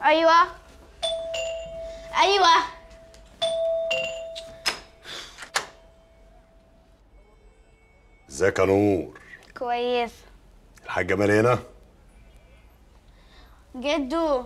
ايوه ايوه. ازيك يا نور؟ كويس. الحاج جمال هنا؟ جدو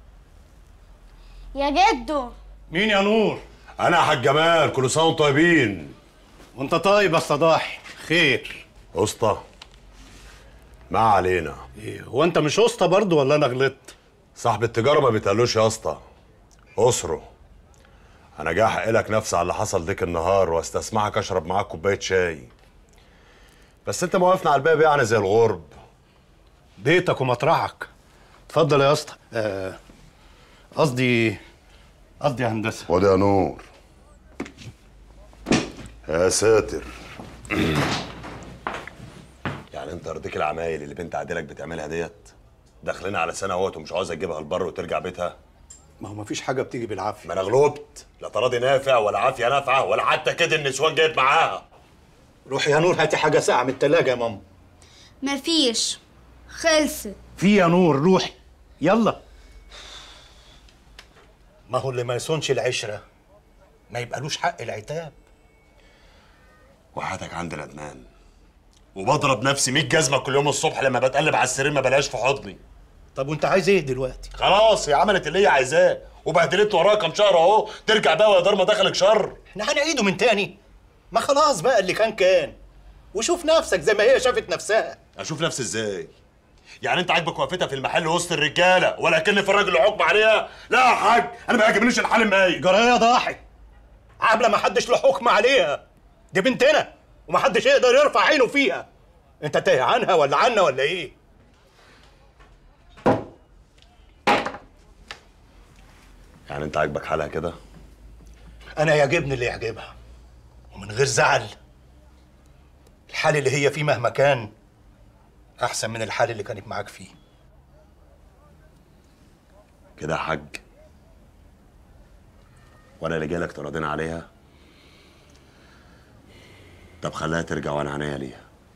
يا جدو. مين يا نور؟ انا يا حاج جمال، كل سنه وانتم طيبين. وانت طيب يا صداحي. خير. اسطى ما علينا. ايه هو انت مش اسطى برضه ولا انا غلطت؟ صاحب التجاره ما بيتقالوش يا اسطى، اسره. انا جاي احق لك نفسي على اللي حصل ديك النهار واستسمحك اشرب معاك كوبايه شاي، بس انت موقفنا على الباب يعني زي الغرب. بيتك ومطرحك. اتفضل يا اسطى. قصدي يا هندسه. خد يا نور. يا ساتر. يعني انت رضيك العمايل اللي بنت عديلك بتعملها ديت؟ داخلين على سنه اهوت ومش عاوز اجيبها البر وترجع بيتها؟ ما هو مفيش حاجه بتيجي بالعافيه. ما انا غلبت، لا تراضي نافع ولا عافيه نافعه ولا حتى كده النسوان جايب معاها. روحي يا نور هاتي حاجه ساقعه من التلاجة يا ماما. مفيش، خلصت. في يا نور روحي يلا. ما هو اللي ما يصونش العشره ما يبقالوش حق العتاب. وحياتك عندي ندمان وبضرب نفسي 100 جزمه كل يوم الصبح لما بتقلب على السرير ما بلاقيش في حضني. طب وانت عايز ايه دلوقتي؟ خلاص هي عملت اللي هي عايزاه وبهدلت وراها كام شهر اهو، ترجع بقى ويا دار ما دخلك شر. احنا هنعيده من تاني؟ ما خلاص بقى اللي كان وشوف نفسك زي ما هي شافت نفسها. اشوف نفسي ازاي؟ يعني انت عاجبك وقفتها في المحل وسط الرجاله ولكن في الراجل اللي حكم عليها؟ لا يا حاج انا ما يعجبنيش الحال المايل. جرايه ضاحي عامله ما حدش له حكم عليها، دي بنتنا وما حدش يقدر يرفع عينه فيها. انت تايه عنها ولا عنا ولا ايه؟ يعني انت عاجبك حالها كده؟ انا يعجبني اللي يعجبها ومن غير زعل. الحال اللي هي فيه مهما كان احسن من الحال اللي كانت معاك فيه. كده يا حاج؟ وانا اللي جايلك تراضينا عليها؟ طب خليها ترجع وانا عينيا ليها.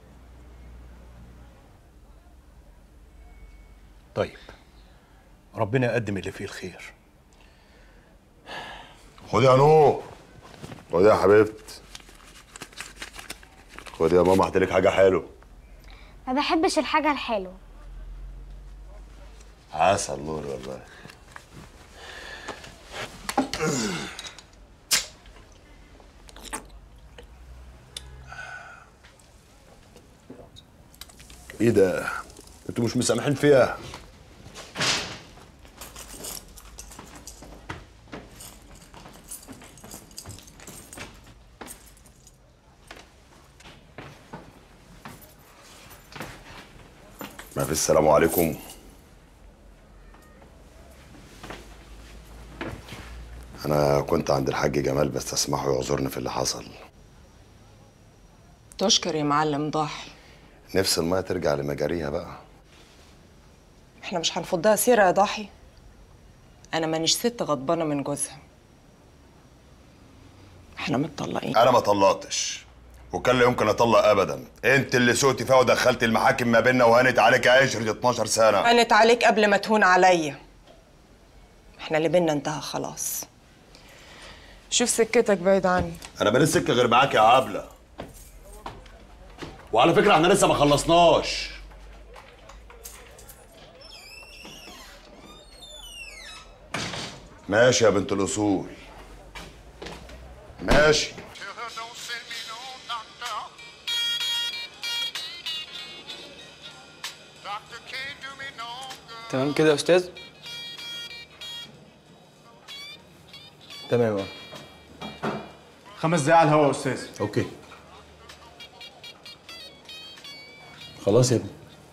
طيب ربنا يقدم اللي فيه الخير. خد يا نور، خد يا حبيبتي، خد يا ماما هاتلك حاجه حلوه. ما بحبش الحاجة الحلوة. عسل نور والله. ايه ده؟ انتوا مش مسامحين فيها؟ ما في السلام عليكم. انا كنت عند الحاج جمال بستسمحه يعذرني في اللي حصل. تشكر يا معلم ضاحي. نفس الميه ترجع لمجاريها بقى. احنا مش هنفضها سيرة يا ضاحي. انا مانيش ست غضبانه من جوزها. احنا متطلقين. انا ما طلقتش وكان لا يمكن اطلق ابدا. انت اللي سوقتي فيها ودخلت المحاكم ما بيننا وهانت عليك عشرة 12 سنه. هانت عليك قبل ما تهون عليا. احنا اللي بينا انتهى خلاص. شوف سكتك بعيد عني. انا ماليش سكه غير معاك يا عبله. وعلى فكره احنا لسه ما خلصناش. ماشي يا بنت الاصول، ماشي. تمام كده يا استاذ؟ تمام. 5 دقايق على الهوا يا استاذ. اوكي خلاص يا ابني.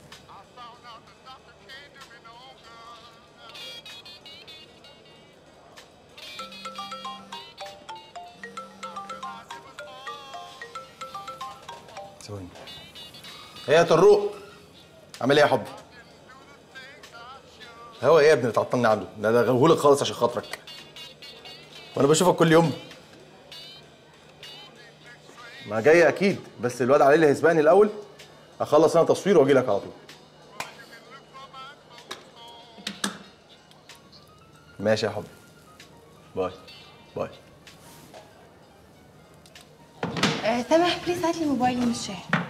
ثواني. ايه يا طروق؟ عامل ايه يا حبي؟ هو ايه يا ابني بتعطلني عنده؟ ده انا غيهولك خالص عشان خاطرك. وانا بشوفك كل يوم. ما جاي اكيد، بس الواد علي اللي هيسبقني الاول. اخلص انا تصوير واجي لك على طول. ماشي يا حبيبي. باي باي. سامح بليز هات لي موبايلي مش شاحن.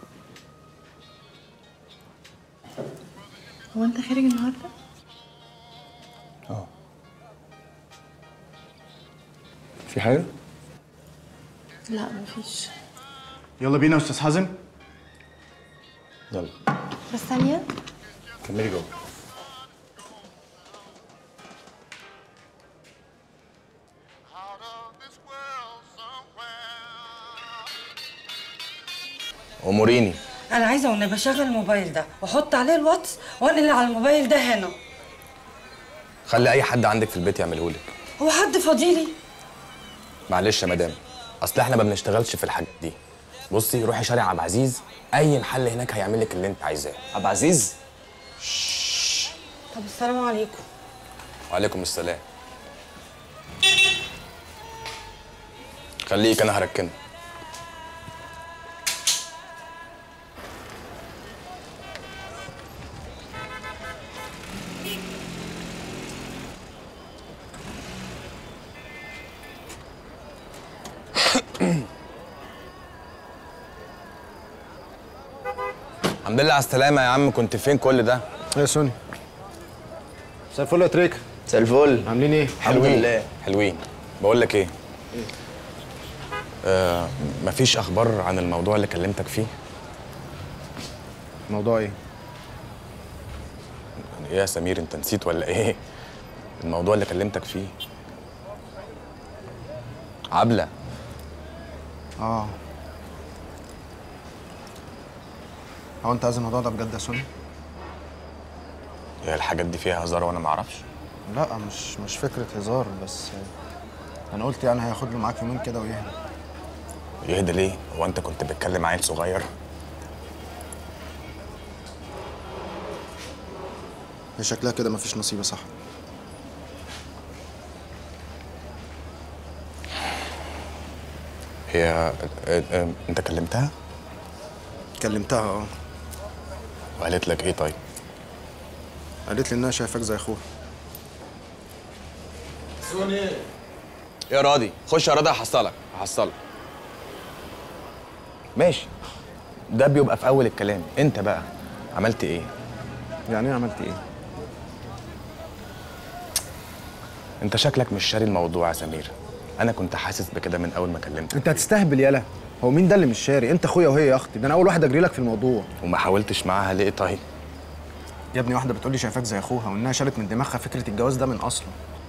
هو انت خارج النهارده؟ اه. في حاجة؟ لا مفيش. يلا بينا يا استاذ حازم. يلا. بس ثانية. كملي جوه. اموريني. انا عايزه وانا بشغل الموبايل ده واحط عليه الواتس وانقل على الموبايل ده هنا. خلي اي حد عندك في البيت يعملهولك. هو حد فاضيلي؟ معلش يا مدام، اصل احنا ما بنشتغلش في الحاجات دي. بصي روحي شارع عبد العزيز، اي محل هناك هيعمل لك اللي انت عايزاه. عبد العزيز؟ طب السلام عليكم. وعليكم السلام. خليك انا هركنك. الحمد لله على السلامة يا عم، كنت فين كل ده؟ يا سوني. مساء الفل يا تريكة. مساء الفل. عاملين ايه؟ الحمد لله. حلوين. بقول لك ايه؟ مفيش اخبار عن الموضوع اللي كلمتك فيه؟ الموضوع ايه؟ ايه يا سمير، انت نسيت ولا ايه؟ الموضوع اللي كلمتك فيه. عبلة. اه. هو انت عايز الموضوع ده بجد يا سوني؟ هي الحاجات دي فيها هزار وانا ما اعرفش؟ لا مش فكرة هزار، بس انا قلت يعني هياخد له معاك يومين كده ويهدى. يهدى ليه؟ هو انت كنت بتكلم عيل صغير؟ هي شكلها كده مفيش نصيب يا صاحبي. هي انت كلمتها؟ كلمتها اه. وقالت لك ايه طيب؟ قالت لي انها شايفاك زي اخوها. سوني. يا راضي خش يا راضي، هحصلك. ماشي. ده بيبقى في اول الكلام، انت بقى عملت ايه؟ يعني ايه عملت ايه؟ انت شكلك مش شاري الموضوع يا سمير. انا كنت حاسس بكده من اول ما كلمتك. انت هتستهبل يالا. هو مين ده اللي مش شاري؟ انت اخويا وهي يا اختي، ده انا اول واحد اجري لك في الموضوع. وما حاولتش معاها ليه طيب؟ يا ابني واحده بتقول لي شايفاك زي اخوها وانها شالت من دماغها فكره الجواز ده من اصله.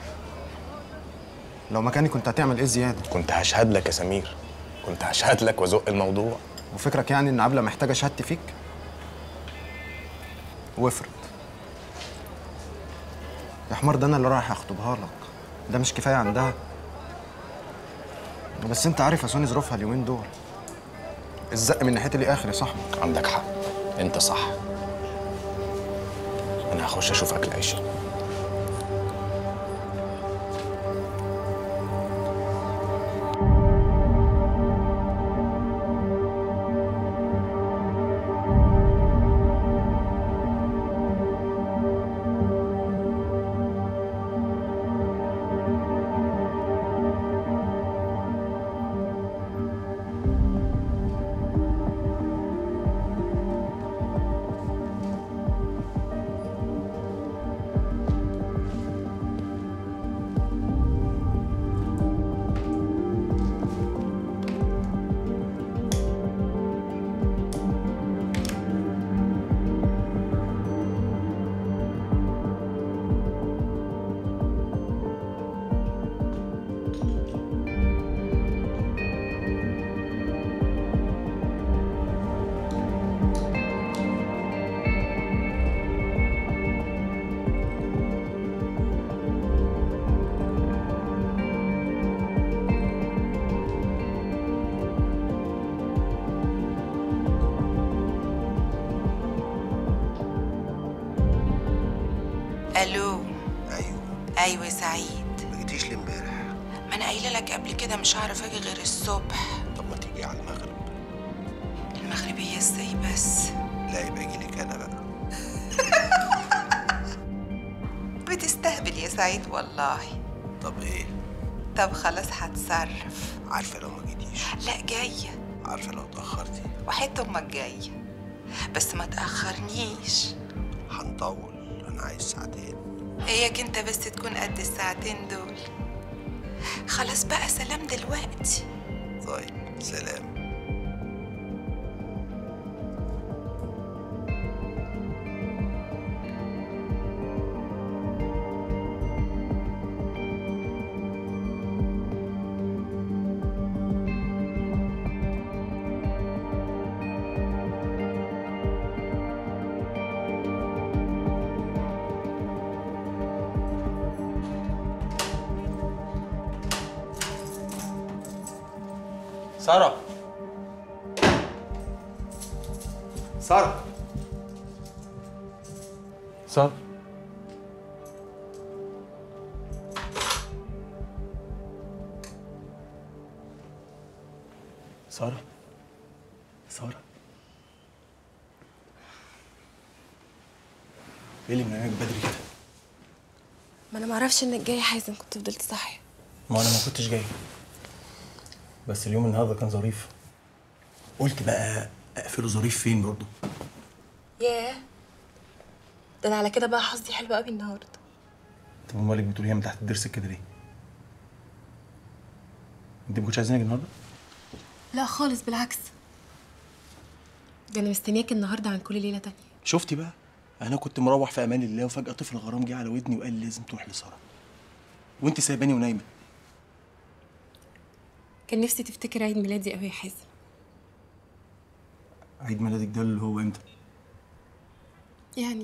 لو مكاني كنت هتعمل ايه زياده؟ كنت هشهد لك يا سمير، كنت هشهد لك وازق الموضوع. وفكرك يعني ان عبله محتاجه شهادتي فيك؟ وافرض يا حمار ده انا اللي رايح اخطبها لك، ده مش كفايه عندها؟ بس انت عارف يا سوني ظروفها اليومين دول، الزق من ناحيتي ليه اخر يا صاحبي. عندك حق، انت صح. انا هخش اشوف اكل عيشي. الو. ايوه يا سعيد. ما جيتيش ليه امبارح؟ ما انا قايله لك قبل كده مش هعرف اجي غير الصبح. طب ما تيجي على المغرب. المغربيه ازاي بس؟ لا يبقى اجي لك انا بقى. بتستهبل يا سعيد والله. طب ايه؟ طب خلاص هتصرف. عارفه لو ما جيتيش؟ لا جايه. عارفه لو اتاخرتي؟ وحياة امك جايه، بس ما تاخرنيش. هنطول، انا عايز ساعتين. اياك انت بس تكون قد الساعتين دول. خلاص بقى سلام دلوقتي. طيب سلام. سارة سارة سارة سارة سارة ايه اللي منامك بدري كده؟ ما انا معرفش انك جاي حازم، كنت فضلت صاحيه. ما انا ما كنتش جاي، بس اليوم النهارده كان ظريف. قلت بقى اقفله ظريف فين برضه؟ ياه، ده انا على كده بقى حظي حلو قوي النهارده. طب امالك بتقولي من تحت الضرس كده ليه؟ انت ما كنتش عايزينك النهارده؟ لا خالص، بالعكس، ده انا مستنياك النهارده عن كل ليله تانية. شفتي بقى؟ انا كنت مروح في امان الله وفجاه طفل غرام جه على ودني وقال لي لازم تروح لساره، وانت سايباني ونايمه. كان نفسي تفتكر عيد ميلادي قوي يا حازم. عيد ميلادك ده اللي هو امتى؟ يعني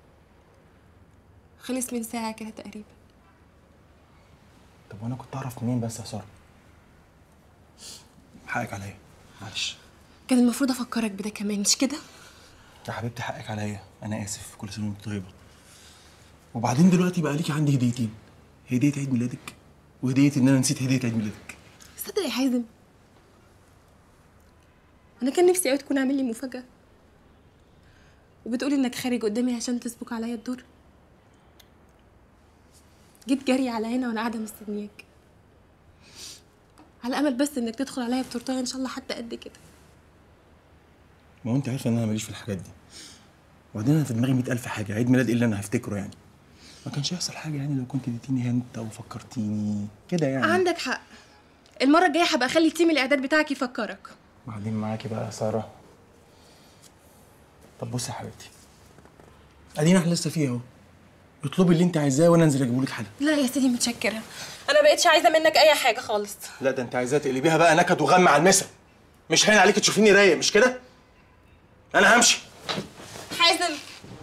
خلص من ساعه كده تقريبا. طب وانا كنت اعرف منين بس يا ساره؟ حقك عليا، معلش. كان المفروض افكرك بده كمان، مش كده؟ يا حبيبتي حقك عليا، انا اسف، كل سنه وانت طيبه. وبعدين دلوقتي بقى ليكي عندي هديتين، هديه عيد ميلادك وهديه ان انا نسيت هديه عيد ميلادك. صدق يا حازم، انا كان نفسي قوي تكون عامل لي مفاجاه، وبتقولي انك خارج قدامي عشان تسبق عليا الدور. جيت جري على هنا وانا قاعده مستنياك، على امل بس انك تدخل عليا بتورتايه ان شاء الله حتى قد كده. ما هو انت عارفه ان انا ماليش في الحاجات دي، وبعدين انا في دماغي 100,000 حاجه، عيد ميلاد ايه اللي انا هفتكره يعني؟ ما كانش هيحصل حاجه يعني لو كنت اديتيني هنت او فكرتيني كده يعني. عندك حق، المره الجايه هبقى اخلي تيم الاعداد بتاعك يفكرك. بعدين معاكي بقى يا ساره. طب بصي يا حبيبتي، ادينا احنا لسه فيها اهو، اطلبي اللي انت عايزاه وانا انزل اجيبه لك حالا. لا يا سيدي متشكره، انا بقيتش عايزه منك اي حاجه خالص. لا ده انت عايزاها تقلبيها بقى نكد وغم على المسا، مش هين عليكي تشوفيني رايق مش كده؟ انا همشي. حازم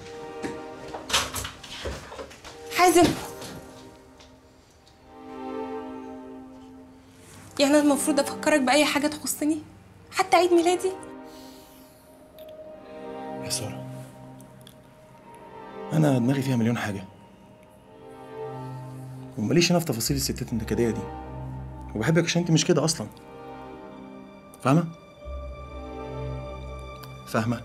حازم، يعني انا المفروض افكرك باي حاجه تخصني حتى عيد ميلادي؟ يا ساره انا دماغي فيها مليون حاجه، وماليش انا في تفاصيل الستات النكديه دي، وبحبك عشان انت مش كده اصلا، فاهمه؟ فاهمه؟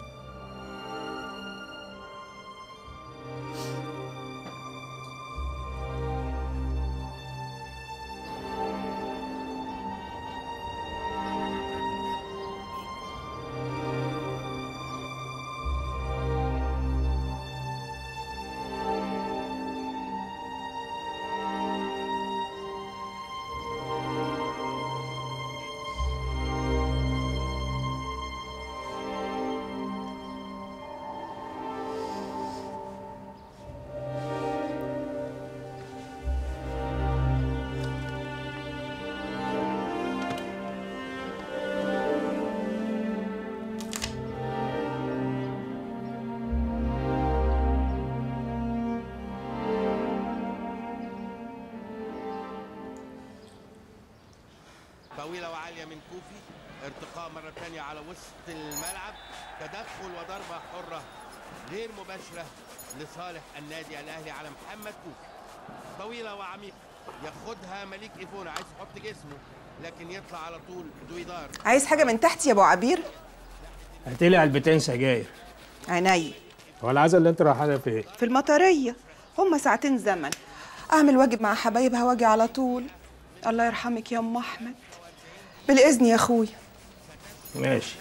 طويلة وعالية من كوفي، ارتقاء مرة تانية على وسط الملعب، تدخل وضربة حرة غير مباشرة لصالح النادي الأهلي على محمد كوفي. طويلة وعميقة ياخدها مليك إيفونا، عايز يحط جسمه لكن يطلع على طول دويدار. عايز حاجة من تحت يا أبو عبير؟ هاتيلي علبتين سجاير. عينيا. هو العزا اللي انت رايحه فين؟ في المطرية، هما ساعتين زمن. اعمل واجب مع حبايبها واجي على طول. الله يرحمك يا ام احمد. بالاذن يا اخويا. ماشي.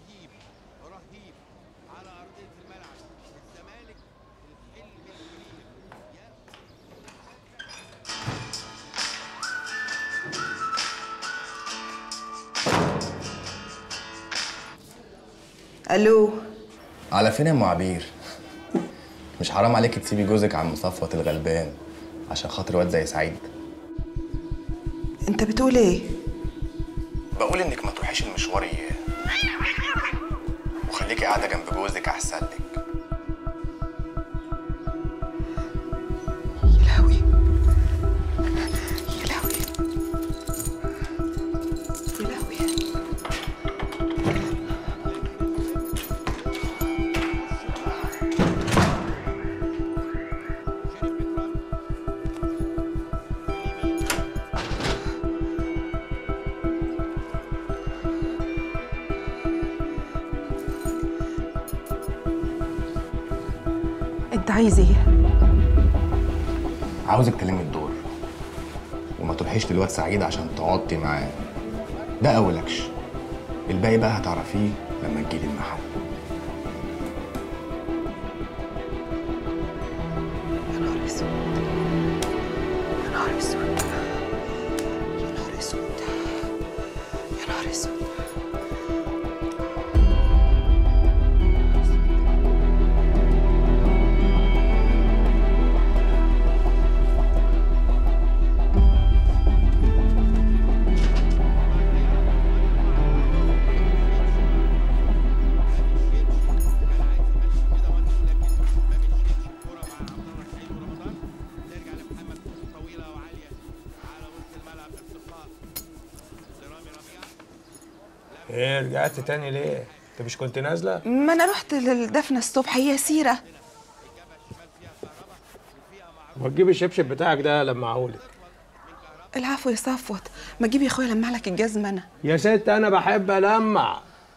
الو. على فين يا ام عبير؟ مش حرام عليكي تسيبي جوزك عم صفوت الغلبان عشان خاطر واد زي سعيد؟ انت بتقول ايه؟ بقول انك ما تروحيش المشوار اياه وخليكي قاعده جنب جوزك احسن لك. يا لهوي يا لهوي يا لهوي. انت عايز ايه؟ عاوزك تلمي الدور وما تروحيش للواد سعيد عشان تقعدي معاه. ده اول اكش، الباقي بقى هتعرفيه لما تجيلي المحل. يا نهار اسود يا نهار اسود يا نهار اسود يا نهار اسود. ايه رجعت تاني ليه؟ انت مش كنت نازله؟ ما انا رحت للدفنه الصبح، هي سيره. ما تجيب الشبشب بتاعك ده لمعهولك. العفو يا صفوت، ما تجيب يا اخويا لمع لك الجزمه. انا يا ست انا بحب المع.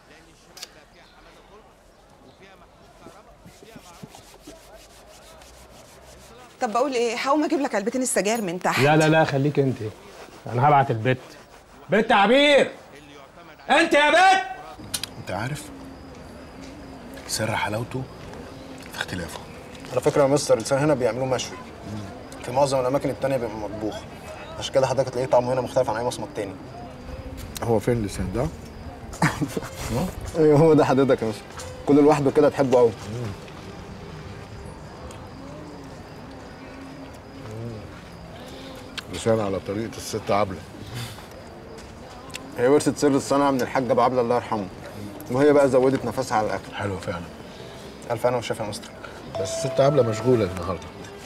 طب بقول ايه، هقوم اجيب لك علبتين السجاير من تحت. لا لا لا خليك انت، انا هبعت البت. بت عبير، انت يا بت. انت عارف سر حلاوته في اختلافه. على فكره يا مستر، اللسان هنا بيعملوه مشوي، في معظم الاماكن التانية بيبقى مطبوخ، عشان كده حضرتك تلاقيه طعمه هنا مختلف عن اي مصمت تاني. هو فين اللسان ده؟ ايوه هو ده حضرتك يا مستر، كل لوحده كده تحبه قوي. لسان على طريقه الست عبله. هي ورثت سر الصنعه من الحاجه ابو عبله الله يرحمه، وهي بقى زودت نفسها على الاكل. حلو فعلا. الف انا والشيف يا مستر. بس الست عبله مشغوله النهارده.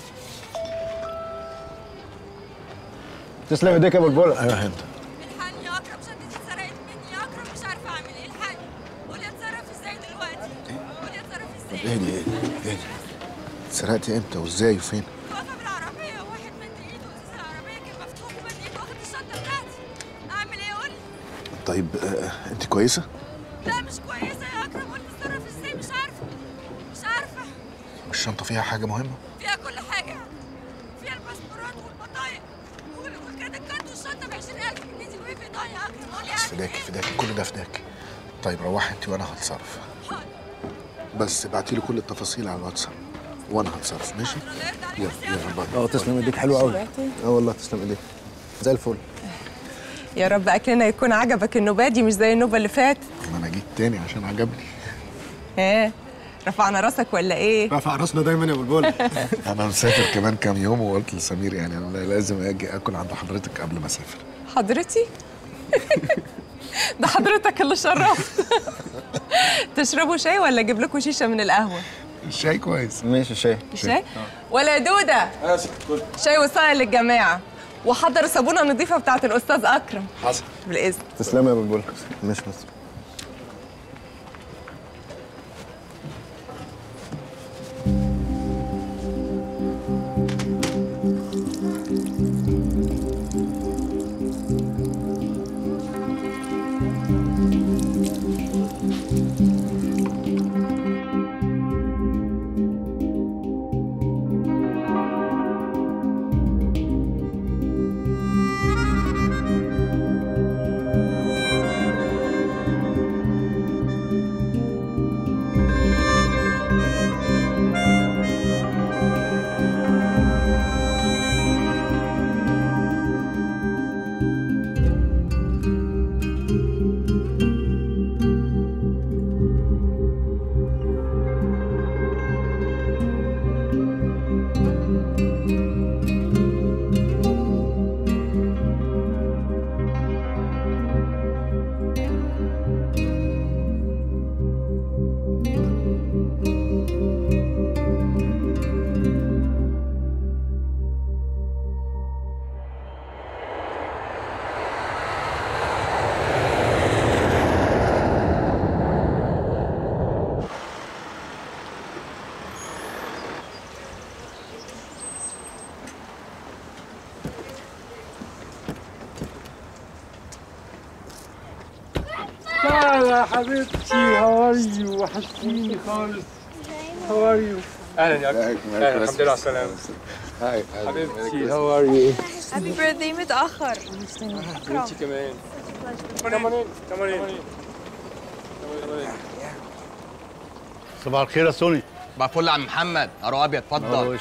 تسلم ايديك يا بلبله. ايوه انت. الحقني يا اكرم، شنطتي اتسرقت مني يا اكرم، مش عارفه اعمل ايه. الحقني، قولي اتصرف ازاي دلوقتي. قولي اتصرف ازاي. طب اهدي. اتسرقتي امتى وازاي وفين؟ واقفه بالعربيه وواحد مد ايده وازاز العربيه كان مفتوح ومد ايده واخد الشنطه بتاعتي. اعمل ايه قولي. طيب انت كويسه؟ لا مش كويسه يا اكرم، قولي اتصرف ازاي. مش عارفه مش عارفه. الشنطه فيها حاجه مهمه؟ فيها كل حاجه، فيها الباسبورات والبطايق والكريدت كارد والشنطه ب 20000 جنيه دي الواي فاي ضايع يا اكرم. قولي بس فداكي كل ده فداكي. طيب روحي انت وانا هتصرف. بس ابعتي لي كل التفاصيل على الواتساب وانا هتصرف. ماشي؟ يلا باي. تسلم ايديك، حلو قوي. والله تسلم ايديك زي الفل. يا رب اكلنا يكون عجبك النوبه دي مش زي النوبه اللي فاتت. ما انا جيت تاني عشان عجبني. ايه رفعنا راسك ولا ايه؟ رفع راسنا دايما يا بلبل. انا مسافر كمان كام يوم وقلت لسمير يعني انا لازم اجي اكل عند حضرتك قبل ما اسافر. حضرتي؟ ده حضرتك اللي شرفت. تشربوا شاي ولا اجيب لكم شيشه من القهوه؟ الشاي كويس. ماشي شاي. شاي؟ ولا دوده؟ شاي وصايل للجماعه، وحضر الصابونه النظيفه بتاعت الاستاذ اكرم. حصل. بالاذن. تسلم يا بلبل. ماشي مستر. يا حبيبتي، هاو ار يو؟ وحشتيني خالص. هاو ار يو؟ اهلا يا اخي. اهلا، الحمد لله على السلامه. هاي حبيبتي، هاو ار يو؟ هابي بيرثدي متأخر. وانتي كمان. كمان كمان. صباح الخير يا سوني. صباح الفل يا عم محمد. قرو ابيض، اتفضل.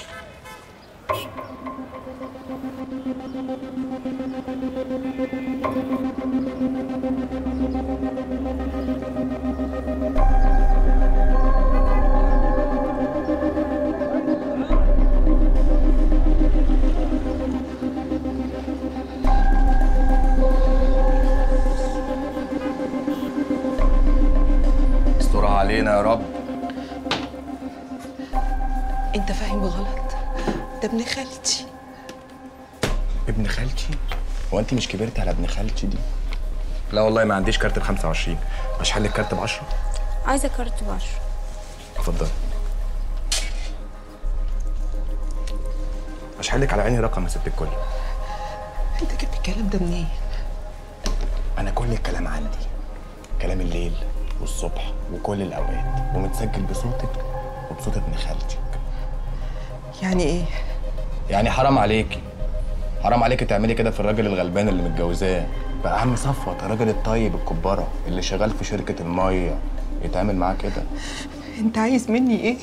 استرها علينا يا رب. انت فاهم غلط، ده ابن خالتي. ابن خالتي؟ هو انت مش كبرتي على ابن خالتي دي؟ لا والله ما عنديش كارت ب 25. مش حل الكارت ب 10؟ عايزة كارت ب10. اتفضل. مش حلك على عيني رقم يا ست الكل. انت جبت الكلام ده منين؟ انا كل الكلام عندي، كلام الليل والصبح وكل الاوقات، ومتسجل بصوتك وبصوت ابن خالتك. يعني ايه؟ يعني حرام عليكي، حرام عليكي تعملي كده في الراجل الغلبان اللي متجوزاه. بقى عم صفوت الراجل الطيب الكبارة اللي شغال في شركة المية يتعامل معاه كده؟ انت عايز مني ايه؟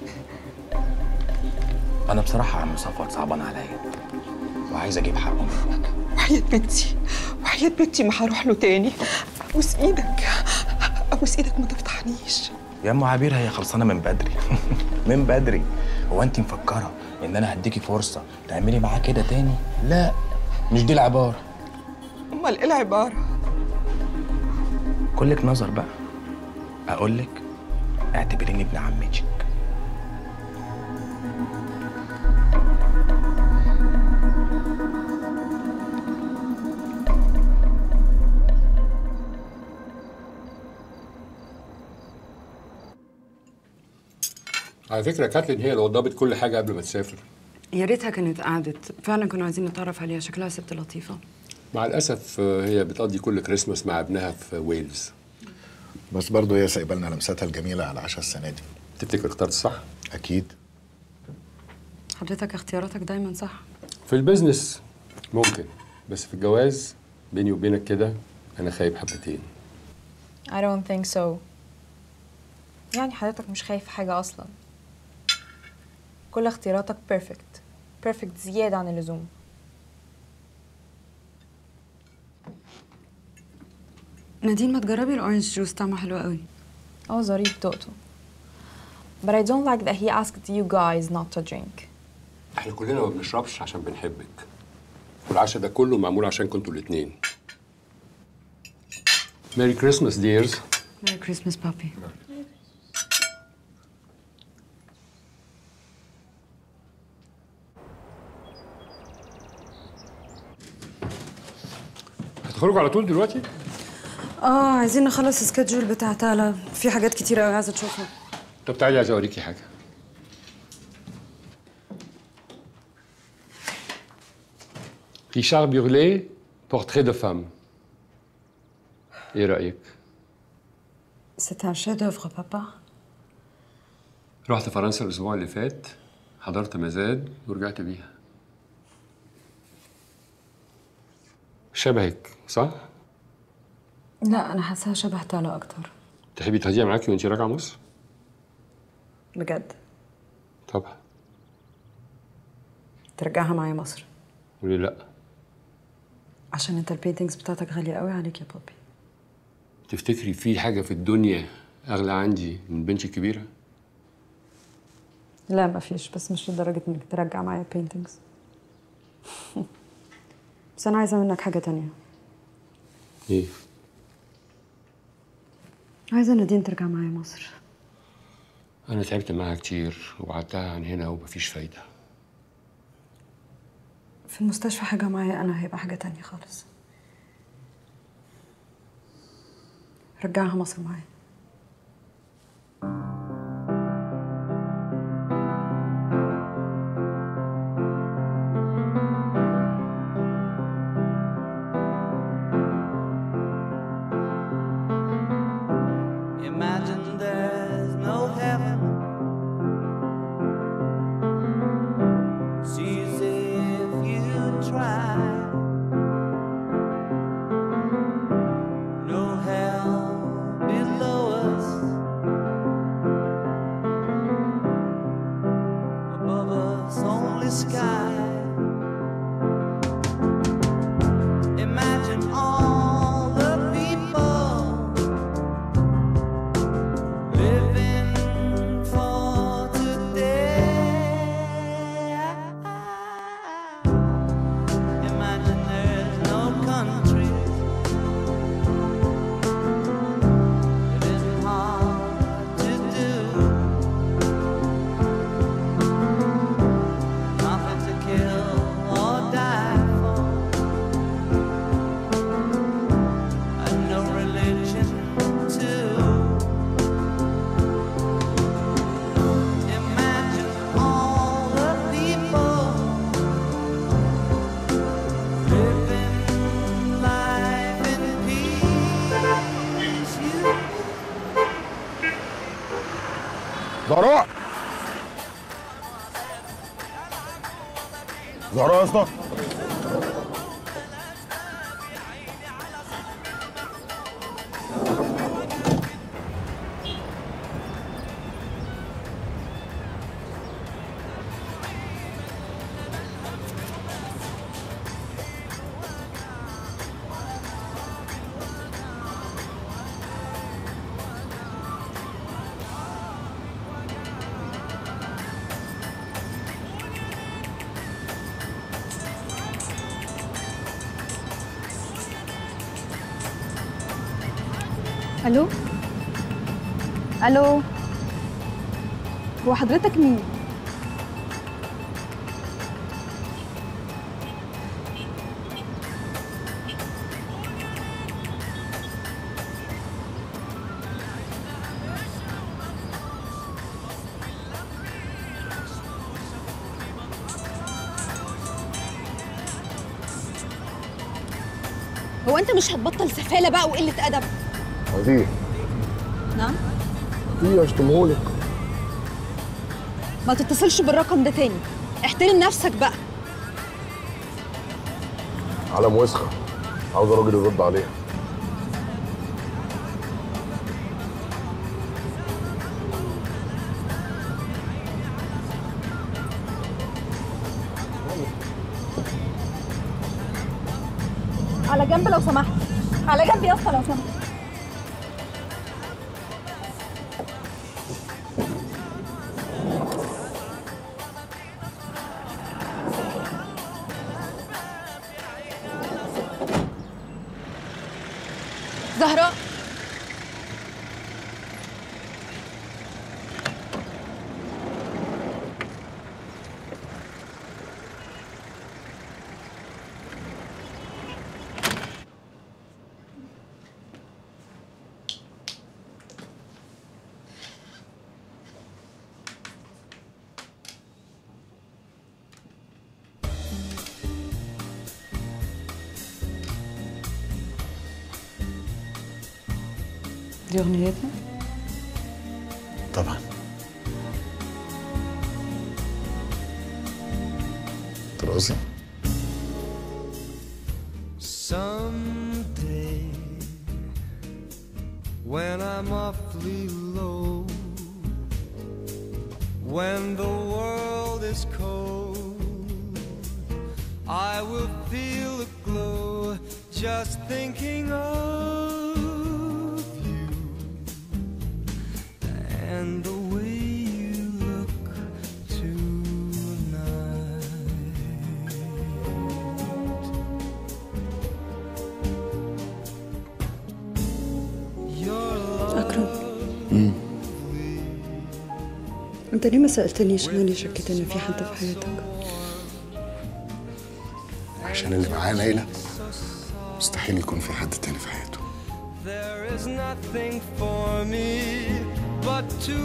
انا بصراحة عم صفوت صعبان عليا وعايز اجيب حقه منك. وحياة بنتي، وحياة بنتي ما هروح له تاني. ابوس ايدك، ابوس ايدك، ما تفضحنيش. يا ام عبير هي خلصانة من بدري. من بدري. هو انت مفكرة ان انا هديكي فرصة تعملي معاه كده تاني؟ لا، مش دي العبارة. امال ايه العبارة؟ كلك نظر بقى. اقولك اعتبريني ابن عمتك. على فكره كاتلين هي اللي وضبت كل حاجه قبل ما تسافر. يا ريتها كانت قعدت، فعلا كنا عايزين نتعرف عليها، شكلها ست لطيفة. مع الاسف هي بتقضي كل كريسماس مع ابنها في ويلز. بس برضه هي سايبه لنا لمساتها الجميله على العشاء السنه دي. تفتكر اخترت صح؟ اكيد. حضرتك اختياراتك دايما صح. في البيزنس ممكن، بس في الجواز بيني وبينك كده انا خايب حبتين. I don't think so. يعني حضرتك مش خايف حاجة أصلا. كل اختياراتك بيرفكت زيادة عن اللزوم. نادين، ما تجربي الاورنج جوس، طعمه حلو قوي. ظريف دقته. But I don't like that he asked you guys not to drink. احنا كلنا ما بنشربش عشان بنحبك، والعشاء ده كله معمول عشان كنتوا الاتنين. ميري كريسماس ديرز. ميري كريسماس بابي. هتخرجوا على طول دلوقتي؟ عايزين نخلص السكادجول بتاع تالا، في حاجات كتير قوي عايزه اشوفها. طب تعالي عايز اوريكي حاجه. ريشار بيغلي بورتري دو فام. ايه رايك؟ C'est un chef-d'œuvre, بابا. رحت فرنسا الاسبوع اللي فات، حضرت مزاد ورجعت بيها. شبهك صح؟ لا، انا حاساها شبه تالا اكتر. تحبي تاخديها معاكي وانتي راجعه مصر؟ بجد؟ طبعا. ترجعها معايا مصر؟ وليه لا؟ عشان انت البينتينجز بتاعتك غاليه قوي عليك يا بابي. تفتكري في حاجه في الدنيا اغلى عندي من بنتي الكبيره؟ لا مفيش، بس مش لدرجه انك ترجع معايا بينتينجز. بس انا عايزه منك حاجه تانية. ايه؟ عايزه نادين ترجع معايا مصر. انا تعبت معاها كتير وبعدتها عن هنا ومفيش فايده. في المستشفى حاجه معايا انا هيبقى حاجه تانية خالص. رجعها مصر معايا. the sky. Imagine all the people living for today. Imagine there's no country. It isn't hard to do. Nothing to kill or die for, and no religion too. Imagine all the people living life in peace. زهراء زهراء يا اسطى. الو الو، هو حضرتك مين؟ هو انت مش هتبطل سفالة بقى وقلة أدب؟ وديه نعم؟ ايه اشتمهولك؟ ما تتصلش بالرقم ده تاني، احترم نفسك بقى. علم وسخه، عاوز راجل يرد عليها. على جنب لو سمحت، على جنب يا اسطى لو سمحت. زهراء، دي أغنيتنا؟ طبعا. ترقصي؟ Someday, when I'm awfully low, when the world is cold, I will feel a glow just thinking of you and the way you look tonight. أكرم، أنت ليه ما سألتنيش ماني شكيت إن في حد في حياتك؟ عشان اللي معاه ليلى مستحيل يكون في حد تاني في حياته. There is nothing for me but to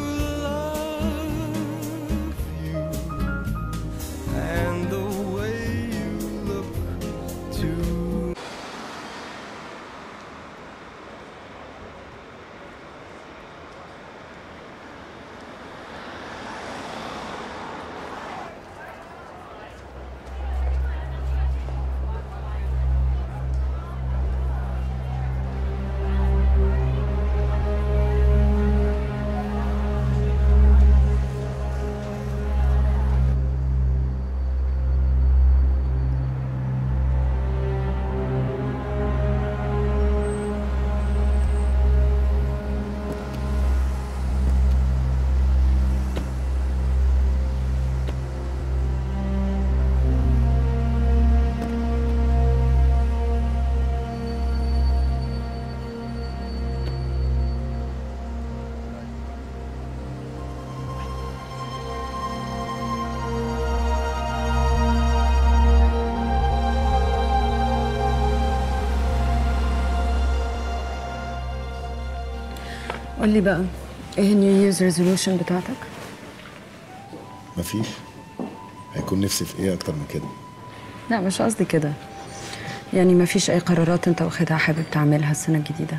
love you and the way you look tonight. قول لي بقى ايه النيو ييرز ريزولوشن بتاعتك؟ مفيش. هيكون نفسي في ايه اكتر من كده؟ لا مش قصدي كده، يعني مفيش اي قرارات انت واخدها حابب تعملها السنه الجديده؟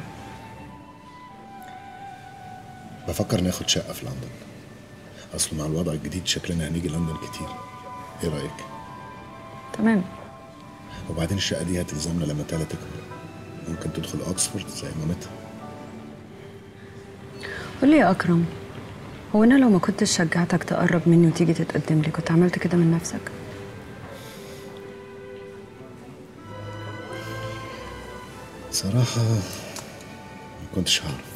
بفكر ناخد شقة في لندن. اصل مع الوضع الجديد شكلنا هنيجي لندن كتير. ايه رأيك؟ تمام. وبعدين الشقة دي هتلزمنا لما تالا تكبر. ممكن تدخل اوكسفورد زي مامتها. قول لي يا اكرم، هو انا لو ما كنتش شجعتك تقرب مني وتيجي تتقدم لي كنت عملت كده من نفسك؟ صراحة ما كنتش هعرف.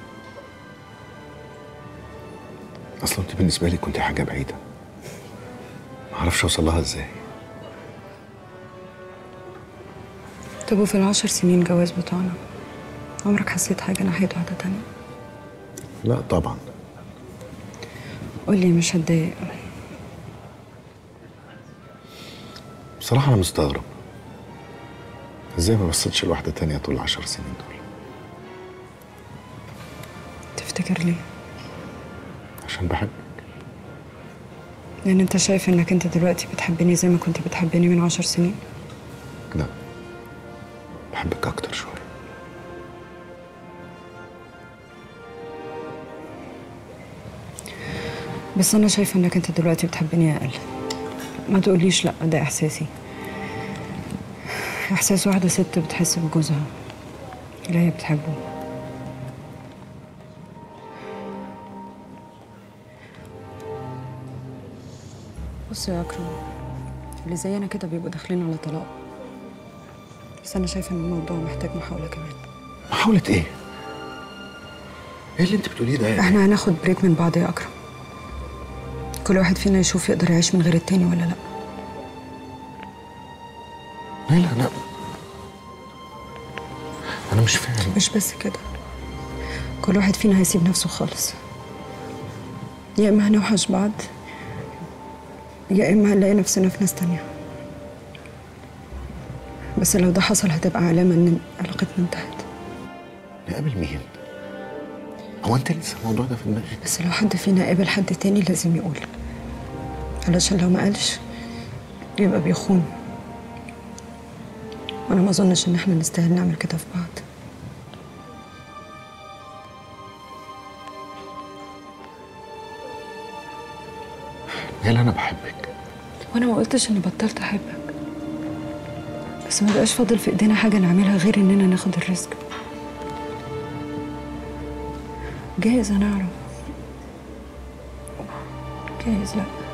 اصلا انت بالنسبة لي كنت حاجة بعيدة، ما اعرفش اوصل لها ازاي. طب وفي ال10 سنين جواز بتوعنا عمرك حسيت حاجه ناحيه واحده تانية؟ لا طبعا. قول لي مش هتضايق؟ بصراحة انا مستغرب ازاي ما بصيتش لواحدة تانية طول ال10 سنين دول. تفتكر ليه؟ عشان بحبك. يعني انت شايف انك انت دلوقتي بتحبني زي ما كنت بتحبني من 10 سنين؟ لا، بحبك اكتر شوية. بس انا شايفه انك انت دلوقتي بتحبني اقل. ما تقوليش لا، ده احساسي، احساس واحده ست بتحس بجوزها اللي هي بتحبه. بص يا اكرم، اللي زينا كده بيبقوا داخلين على طلاق، بس انا شايفه ان الموضوع محتاج محاوله كمان. محاولة ايه؟ ايه اللي انت بتقوليه ده يعني؟ احنا هناخد بريك من بعض يا اكرم. كل واحد فينا يشوف يقدر يعيش من غير التاني ولا لا. لا انا مش فاهم. مش بس كده، كل واحد فينا هيسيب نفسه خالص. يا اما هنوحش بعض يا اما هنلاقي نفسنا في ناس تانية. بس لو ده حصل هتبقى علامة ان علاقتنا انتهت. نقابل مين؟ هو انت لسه الموضوع ده في دماغك؟ بس لو حد فينا قابل حد تاني لازم يقول، علشان لو ما قالش يبقى بيخون، وانا ما اظنش ان احنا نستاهل نعمل كده في بعض. نيلا انا بحبك. وانا ما قلتش اني بطلت احبك، بس ما بقاش فاضل في ايدينا حاجه نعملها غير اننا ناخد الريسك. جايز انا اعرف، جايز لا.